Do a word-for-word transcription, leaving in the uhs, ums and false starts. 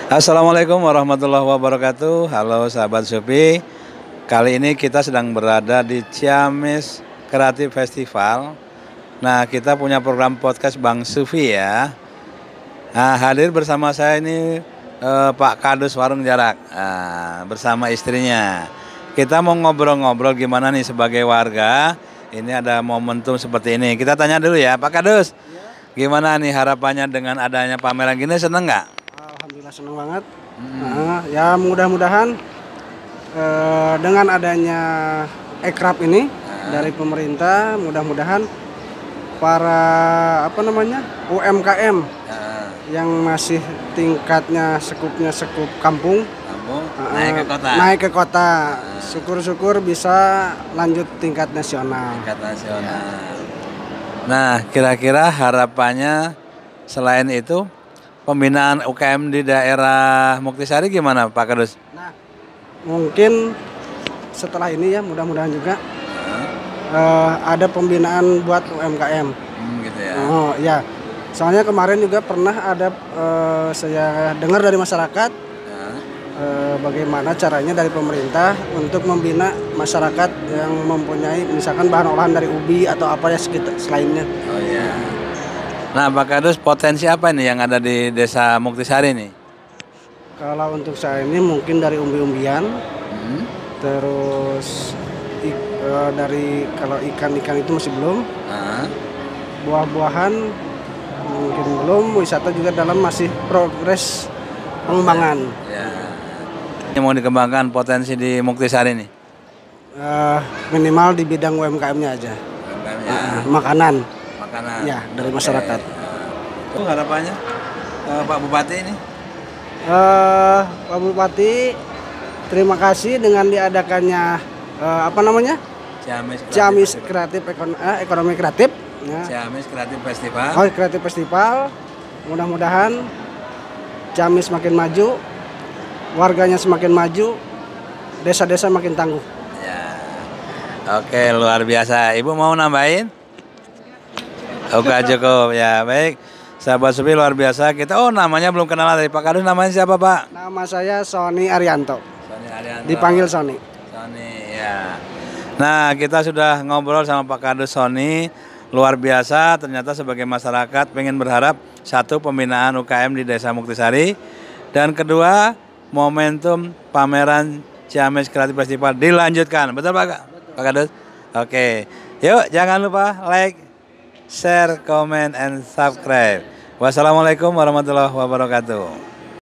Assalamualaikum warahmatullahi wabarakatuh. Halo sahabat Supi. Kali ini kita sedang berada di Ciamis Kreatif Festival. Nah, kita punya program podcast Bang Sufi ya. Nah, hadir bersama saya ini eh, Pak Kadus Warung Jarak nah, bersama istrinya. Kita mau ngobrol-ngobrol gimana nih sebagai warga. Ini ada momentum seperti ini. Kita tanya dulu ya, Pak Kadus. Gimana nih harapannya dengan adanya pameran gini, seneng nggak? Alhamdulillah senang banget. Hmm. Nah, ya mudah-mudahan eh, dengan adanya ekraf ini nah. dari pemerintah, mudah-mudahan para apa namanya U M K M nah. yang masih tingkatnya sekupnya sekup kampung, kampung uh, naik ke kota. Naik ke kota. Nah. Syukur-syukur bisa lanjut tingkat nasional. Tingkat nasional. Ya. Nah, kira-kira harapannya selain itu pembinaan U K M di daerah Muktisari gimana Pak Kadus? Nah, mungkin setelah ini ya mudah-mudahan juga hmm. uh, ada pembinaan buat U M K M. Hmm, gitu ya. Oh ya, soalnya kemarin juga pernah ada uh, saya dengar dari masyarakat hmm. uh, bagaimana caranya dari pemerintah untuk membina masyarakat yang mempunyai misalkan bahan olahan dari ubi atau apa ya sekitar selainnya. Oh iya. Nah, Pak Kadus, potensi apa nih yang ada di desa Muktisari nih? Kalau untuk saya ini mungkin dari umbi-umbian, hmm. terus ik, e, dari kalau ikan-ikan itu masih belum, uh. buah-buahan mungkin belum, wisata juga dalam masih progres pengembangan. Ya. Ini mau dikembangkan potensi di Muktisari nih? Uh, minimal di bidang U M K M-nya aja, U M K M-nya. Uh, makanan. Makanan. Ya, dari masyarakat. Itu uh, harapannya uh, Pak Bupati ini? Uh, Pak Bupati, terima kasih dengan diadakannya uh, apa namanya? Ciamis Kreatif, Ciamis Kreatif Ekon uh, Ekonomi Kreatif. Ya. Ciamis Kreatif Festival. Oh, Kreatif Festival. Mudah-mudahan Ciamis makin maju, warganya semakin maju, desa-desa makin tangguh. Ya. Oke, luar biasa. Ibu mau nambahin? Oke, cukup ya. Baik, sahabat Supi luar biasa. Kita oh namanya belum kenal dari Pak Kadus. Namanya siapa Pak? Nama saya Sony Arianto. Sony Arianto. Dipanggil Sony. Sony ya. Nah, kita sudah ngobrol sama Pak Kadus Sony. Luar biasa. Ternyata sebagai masyarakat pengen berharap satu pembinaan U K M di Desa Muktisari dan kedua momentum pameran Ciamis Kreatif Festival dilanjutkan. Betul Pak? Betul. Pak Kadus. Oke. Yuk jangan lupa like, share, comment, and subscribe. Wassalamualaikum warahmatullahi wabarakatuh.